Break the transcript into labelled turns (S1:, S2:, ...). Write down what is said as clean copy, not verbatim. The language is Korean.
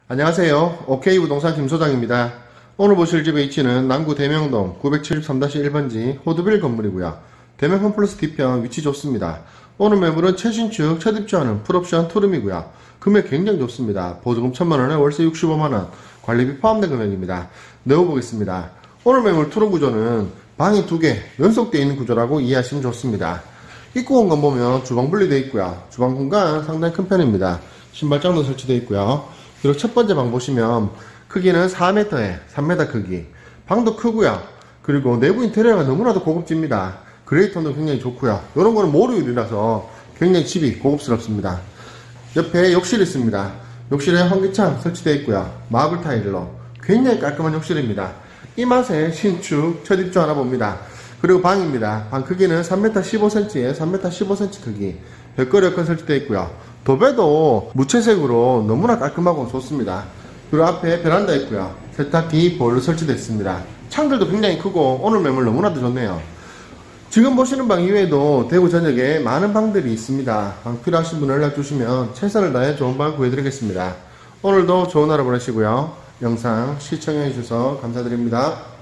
S1: 안녕하세요. OK부동산 김소장입니다. 오늘 보실 집의 위치는 남구 대명동 973-1번지 호두빌 건물이고요. 대명 홈플러스 뒤편 위치 좋습니다. 오늘 매물은 최신축, 첫 입주하는 풀옵션 투룸이고요. 금액 굉장히 좋습니다. 보조금 1000만원에 월세 65만원, 관리비 포함된 금액입니다. 내어보겠습니다. 오늘 매물 투룸 구조는 방이 2개 연속되어 있는 구조라고 이해하시면 좋습니다. 입구 공간 보면 주방 분리되어 있고요. 주방 공간 상당히 큰 편입니다. 신발장도 설치되어 있고요. 그리고 첫 번째 방 보시면 크기는 4m에 3m 크기, 방도 크고요. 그리고 내부 인테리어가 너무나도 고급집니다. 그레이톤도 굉장히 좋고요. 이런 거는 모르율이라서 굉장히 집이 고급스럽습니다. 옆에 욕실이 있습니다. 욕실에 환기창 설치되어 있고요. 마블 타일로 굉장히 깔끔한 욕실입니다. 이 맛에 신축 첫 입주하나 봅니다. 그리고 방입니다. 방 크기는 3m 15cm에 3m 15cm 크기, 벽걸이 여건 설치되어 있고요. 도배도 무채색으로 너무나 깔끔하고 좋습니다. 그리고 앞에 베란다 있고요. 세탁기 보일러 설치되어 있습니다. 창들도 굉장히 크고 오늘 매물 너무나도 좋네요. 지금 보시는 방 이외에도 대구 전역에 많은 방들이 있습니다. 방 필요하신 분 연락 주시면 최선을 다해 좋은 방 구해드리겠습니다. 오늘도 좋은 하루 보내시고요. 영상 시청해 주셔서 감사드립니다.